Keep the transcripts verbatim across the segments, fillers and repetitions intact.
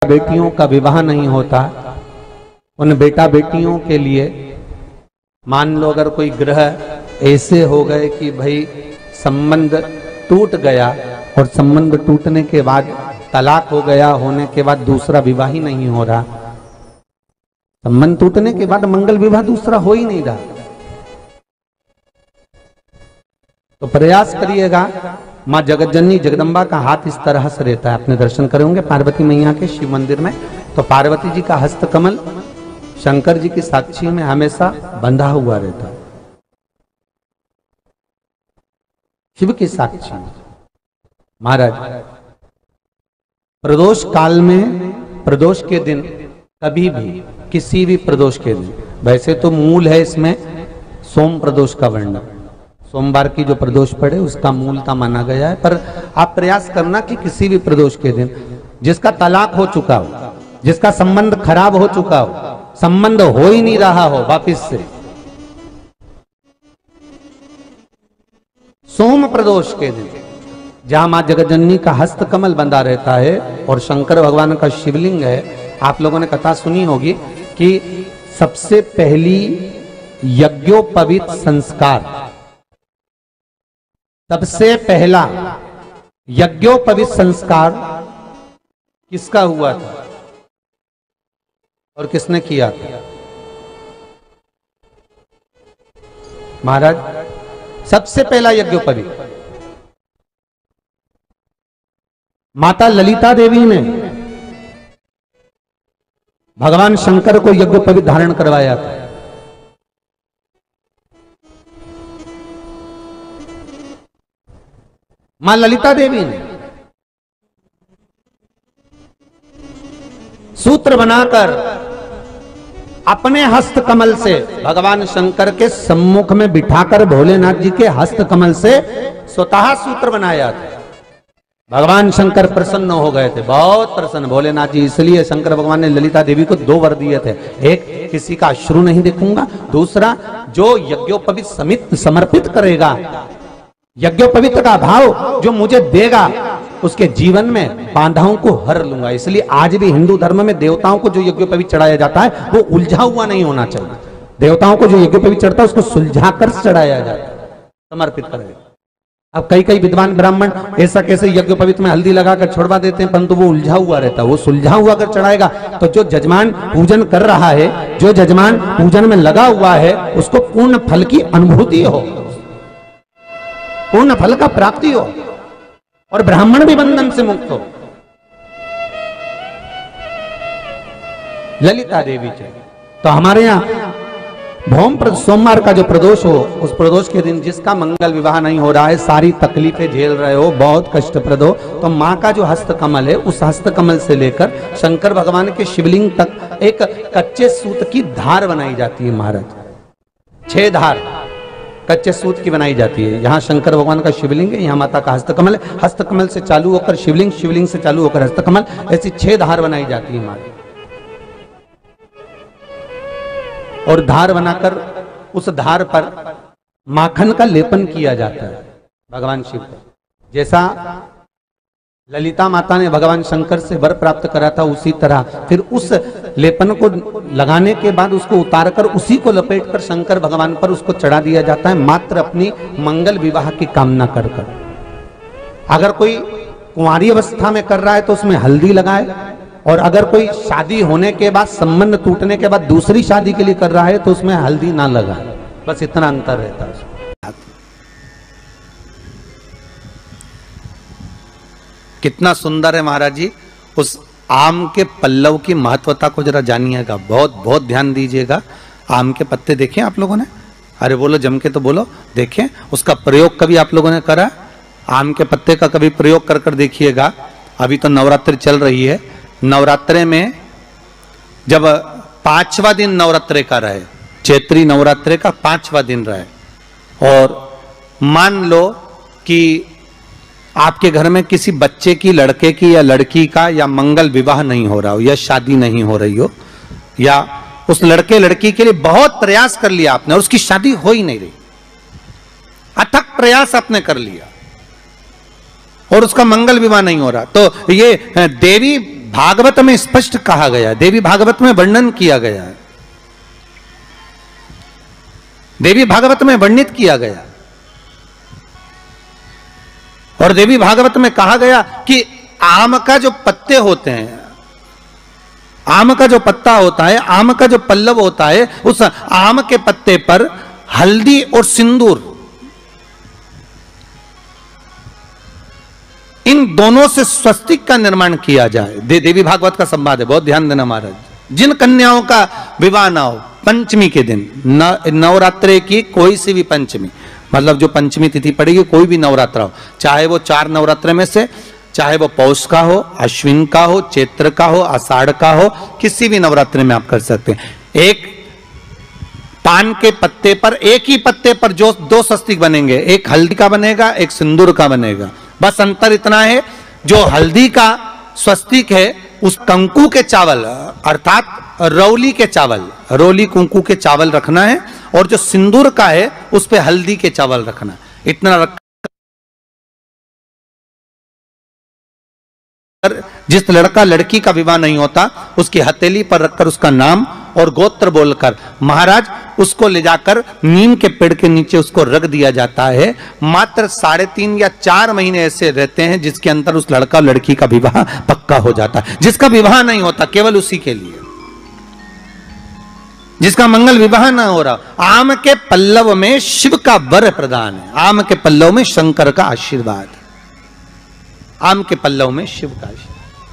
बेटियों का विवाह नहीं होता, उन बेटा बेटियों के लिए मान लो अगर कोई ग्रह ऐसे हो गए कि भाई संबंध टूट गया और संबंध टूटने के बाद तलाक हो गया, होने के बाद दूसरा विवाह ही नहीं हो रहा, संबंध टूटने के बाद मंगल विवाह दूसरा हो ही नहीं रहा, तो प्रयास करिएगा। माँ जगतजननी जगदम्बा का हाथ इस तरह से रहता है, अपने दर्शन करे होंगे पार्वती मैया के शिव मंदिर में, तो पार्वती जी का हस्त कमल शंकर जी की साक्षी में हमेशा बंधा हुआ रहता है, शिव की साक्षी में। महाराज प्रदोष काल में, प्रदोष के दिन कभी भी, किसी भी प्रदोष के दिन, वैसे तो मूल है इसमें सोम प्रदोष का वर्णन, सोमवार की जो प्रदोष पड़े उसका मूलता माना गया है, पर आप प्रयास करना कि किसी भी प्रदोष के दिन जिसका तलाक हो चुका हो, जिसका संबंध खराब हो चुका हो, संबंध हो ही नहीं रहा हो वापिस से, सोम प्रदोष के दिन जहां मां जगतजननी का हस्त कमल बंधा रहता है और शंकर भगवान का शिवलिंग है। आप लोगों ने कथा सुनी होगी कि सबसे पहली यज्ञोपवीत संस्कार, सबसे पहला यज्ञोपवीत संस्कार किसका हुआ था और किसने किया था? महाराज सबसे पहला यज्ञोपवीत माता ललिता देवी ने भगवान शंकर को यज्ञोपवीत धारण करवाया था। मां ललिता देवी ने सूत्र बनाकर अपने हस्त कमल से भगवान शंकर के सम्मुख में बिठाकर भोलेनाथ जी के हस्त कमल से स्वतः सूत्र बनाया था। भगवान शंकर प्रसन्न हो गए थे, बहुत प्रसन्न भोलेनाथ जी, इसलिए शंकर भगवान ने ललिता देवी को दो वर दिए थे, एक किसी का अश्रु नहीं देखूंगा, दूसरा जो यज्ञोपवीत समित समर्पित करेगा, यज्ञोपवीत का भाव जो मुझे देगा उसके जीवन में बाधाओं को हर लूंगा। इसलिए आज भी हिंदू धर्म में देवताओं को जो यज्ञोपवीत चढ़ाया जाता है वो उलझा हुआ नहीं होना चाहिए। देवताओं को जो यज्ञोपवीत चढ़ता है उसको सुलझा कर चढ़ाया जाता है, समर्पित करेगा। अब कई कई विद्वान ब्राह्मण ऐसा कैसे यज्ञोपवीत में हल्दी लगाकर छोड़वा देते हैं, परंतु वो उलझा हुआ रहता है, वो सुलझा हुआ अगर चढ़ाएगा तो जो जजमान पूजन कर रहा है, जो जजमान पूजन में लगा हुआ है, उसको पूर्ण फल की अनुभूति हो, पूर्ण फल का प्राप्ति हो और ब्राह्मण भी बंधन से मुक्त हो। ललिता देवी चाहिए। तो हमारे यहाँ भौम सोमवार का जो प्रदोष हो, उस प्रदोष के दिन जिसका मंगल विवाह नहीं हो रहा है, सारी तकलीफें झेल रहे हो, बहुत कष्टप्रद हो, तो माँ का जो हस्त कमल है, उस हस्त कमल से लेकर शंकर भगवान के शिवलिंग तक एक कच्चे सूत की धार बनाई जाती है। महाराज छह धार कच्चे सूत की बनाई जाती है। यहाँ शंकर भगवान का शिवलिंग है, यहाँ माता का हस्तकमल है, हस्तकमल से चालू होकर शिवलिंग, शिवलिंग से चालू होकर हस्तकमल, ऐसी छह धार बनाई जाती है हमारी। और धार बनाकर उस धार पर माखन का लेपन किया जाता है भगवान शिव को। जैसा ललिता माता ने भगवान शंकर से वर प्राप्त करा था, उसी तरह फिर उस लेपन को लगाने के बाद उसको उतारकर उसी को लपेटकर शंकर भगवान पर उसको चढ़ा दिया जाता है, मात्र अपनी मंगल विवाह की कामना कर कर। अगर कोई कुंवारी अवस्था में कर रहा है तो उसमें हल्दी लगाए, और अगर कोई शादी होने के बाद, संबंध टूटने के बाद दूसरी शादी के लिए कर रहा है तो उसमें हल्दी ना लगाए, बस इतना अंतर रहता है। कितना सुंदर है महाराज जी। उस आम के पल्लव की महत्वता को जरा जानिएगा, बहुत बहुत ध्यान दीजिएगा। आम के पत्ते देखें आप लोगों ने? अरे बोलो जम के तो बोलो। देखें उसका प्रयोग कभी आप लोगों ने करा? आम के पत्ते का कभी प्रयोग कर कर देखिएगा। अभी तो नवरात्रि चल रही है, नवरात्रे में जब पांचवा दिन नवरात्रे का रहे, चैत्री नवरात्रे का पांचवा दिन रहे, और मान लो कि आपके घर में किसी बच्चे की, लड़के की या लड़की का या मंगल विवाह नहीं हो रहा हो, या शादी नहीं हो रही हो, या उस लड़के लड़की के लिए बहुत प्रयास कर लिया आपने और उसकी शादी हो ही नहीं रही, अथक प्रयास आपने कर लिया और उसका मंगल विवाह नहीं हो रहा, तो ये देवी भागवत में स्पष्ट कहा गया है, देवी भागवत में वर्णन किया गया है, देवी भागवत में वर्णित किया गया और देवी भागवत में कहा गया कि आम का जो पत्ते होते हैं, आम का जो पत्ता होता है, आम का जो पल्लव होता है, उस आम के पत्ते पर हल्दी और सिंदूर, इन दोनों से स्वस्तिक का निर्माण किया जाए। दे, देवी भागवत का संवाद है, बहुत ध्यान देना महाराज। जिन कन्याओं का विवाह ना हो पंचमी के दिन, न, नवरात्रे की कोई सी भी पंचमी, मतलब जो पंचमी तिथि पड़ेगी, कोई भी नवरात्रा हो, चाहे वो चार नवरात्रे में से, चाहे वो पौष का हो, अश्विन का हो, चैत्र का हो, आषाढ़ का हो, किसी भी नवरात्रि में आप कर सकते हैं। एक पान के पत्ते पर, एक ही पत्ते पर जो दो स्वस्तिक बनेंगे, एक हल्दी का बनेगा, एक सिंदूर का बनेगा। बस अंतर इतना है, जो हल्दी का स्वस्तिक है उस कंकु के चावल अर्थात रौली के चावल, रौली कुंकू के चावल रखना है, और जो सिंदूर का है उस पे हल्दी के चावल रखना। इतना रख जिस लड़का लड़की का विवाह नहीं होता उसकी हथेली पर रखकर उसका नाम और गोत्र बोलकर महाराज उसको ले जाकर नीम के पेड़ के नीचे उसको रख दिया जाता है। मात्र साढ़े तीन या चार महीने ऐसे रहते हैं जिसके अंदर उस लड़का लड़की का विवाह पक्का हो जाता है। जिसका विवाह नहीं होता केवल उसी के लिए, जिसका मंगल विवाह ना हो रहा, आम के पल्लव में शिव का वर प्रदान है, आम के पल्लव में शंकर का आशीर्वाद, आम के पल्लव में शिव का आशीर्वाद।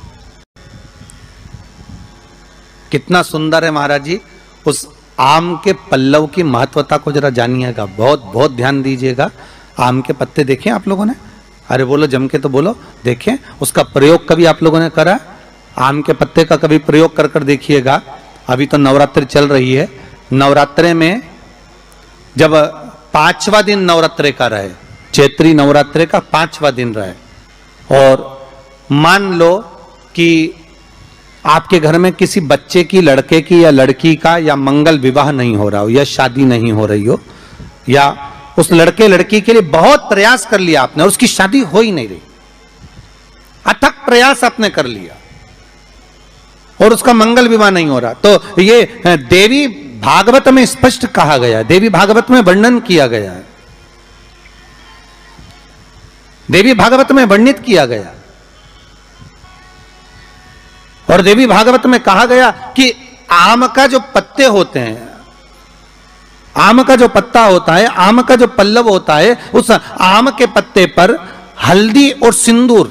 कितना सुंदर है महाराज जी। उस आम के पल्लव की महत्वता को जरा जानिएगा, बहुत बहुत ध्यान दीजिएगा। आम के पत्ते देखें आप लोगों ने, अरे बोलो जम के तो बोलो, देखें उसका प्रयोग कभी आप लोगों ने करा? आम के पत्ते का कभी प्रयोग कर कर देखिएगा। अभी तो नवरात्रि चल रही है, नवरात्रे में जब पांचवा दिन नवरात्रे का रहे, चैत्री नवरात्रे का पांचवा दिन रहे, और मान लो कि आपके घर में किसी बच्चे की, लड़के की या लड़की का या मंगल विवाह नहीं हो रहा हो, या शादी नहीं हो रही हो, या उस लड़के लड़की के लिए बहुत प्रयास कर लिया आपने और उसकी शादी हो ही नहीं रही, अथक प्रयास आपने कर लिया और उसका मंगल विवाह नहीं हो रहा, तो ये देवी भागवत में स्पष्ट कहा गया है, देवी भागवत में वर्णन किया गया है, देवी भागवत में वर्णित किया गया, और देवी भागवत में कहा गया कि आम का जो पत्ते होते हैं, आम का जो पत्ता होता है, आम का जो पल्लव होता है, उस आम के पत्ते पर हल्दी और सिंदूर,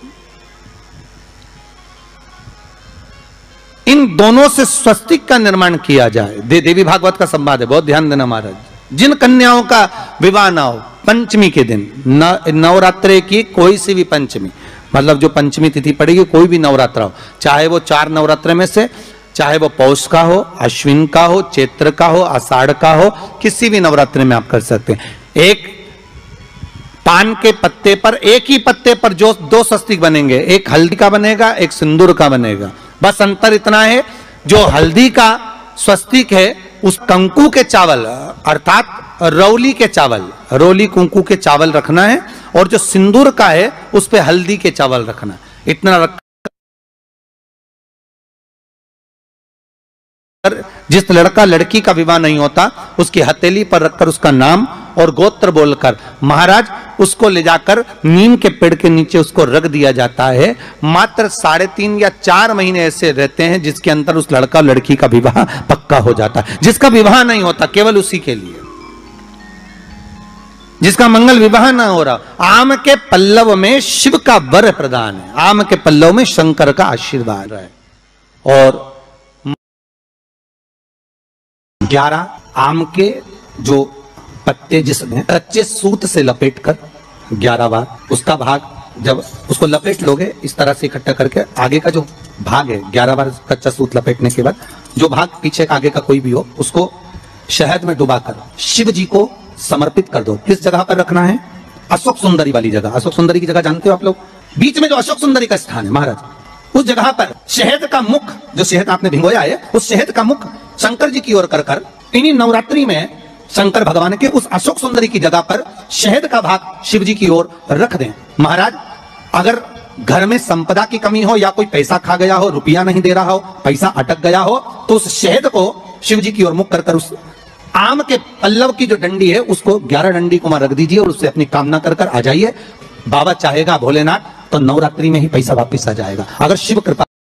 इन दोनों से स्वस्तिक का निर्माण किया जाए। दे, देवी भागवत का संवाद है, बहुत ध्यान देना महाराज। जिन कन्याओं का विवाह ना हो पंचमी के दिन, न, नवरात्रे की कोई सी भी पंचमी, मतलब जो पंचमी तिथि पड़ेगी, कोई भी नवरात्रा हो, चाहे वो चार नवरात्रे में से, चाहे वो पौष का हो, अश्विन का हो, चैत्र का हो, आषाढ़ का हो, किसी भी नवरात्रि में आप कर सकते हैं। एक पान के पत्ते पर, एक ही पत्ते पर जो दो स्वस्तिक बनेंगे, एक हल्दी का बनेगा, एक सिंदूर का बनेगा। बस अंतर इतना है, जो हल्दी का स्वस्तिक है उस कंकु के चावल अर्थात रौली के चावल, रौली कुंकू के चावल रखना है, और जो सिंदूर का है उस पे हल्दी के चावल रखना। इतना रख जिस लड़का लड़की का विवाह नहीं होता उसकी हथेली पर रखकर उसका नाम और गोत्र बोलकर महाराज उसको ले जाकर नीम के पेड़ के नीचे उसको रख दिया जाता है। मात्र साढ़े तीन या चार महीने ऐसे रहते हैं जिसके अंदर उस लड़का लड़की का विवाह पक्का हो जाता है। जिसका विवाह नहीं होता केवल उसी के लिए, जिसका मंगल विवाह ना हो रहा, आम के पल्लव में शिव का वर प्रदान है, आम के पल्लव में शंकर का आशीर्वाद है। और ग्यारह आम के जो पत्ते जिसमें कच्चे सूत से लपेट कर ग्यारह बार, उसका भाग जब उसको लपेट लोगे इस तरह से इकट्ठा करके, आगे का जो भाग है ग्यारह बार कच्चा सूत लपेटने के बाद जो भाग पीछे का आगे का कोई भी हो उसको शहद में डुबाकर शिव जी को समर्पित कर दो। किस जगह पर रखना है? अशोक सुंदरी वाली जगह। अशोक सुंदरी की जगह जानते हो आप लोग? बीच में जो अशोक सुंदरी का स्थान है महाराज, उस जगह पर शहद का मुख, जो शहद आपने भिंगोया है, उस शहद का मुख शंकर जी की ओर कर कर इन्हीं नवरात्रि में शंकर भगवान के उस अशोक सुंदरी की जगह पर शहद का भाग शिव जी की ओर रख दें। महाराज अगर घर में संपदा की कमी हो या कोई पैसा खा गया हो, रुपया नहीं दे रहा हो, पैसा अटक गया हो, तो उस शहद को शिव जी की ओर मुख कर कर उस आम के पल्लव की जो डंडी है उसको ग्यारह डंडी को वहां रख दीजिए और उससे अपनी कामना कर कर आ जाइए। बाबा चाहेगा भोलेनाथ तो नवरात्रि में ही पैसा वापिस आ जाएगा, अगर शिव कृपा